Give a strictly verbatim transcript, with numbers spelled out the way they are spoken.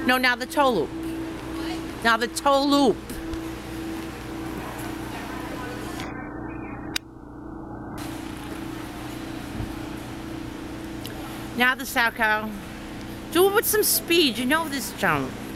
No, now the toe loop. Now the toe loop. Now the sow cow. Do it with some speed. You know this jump.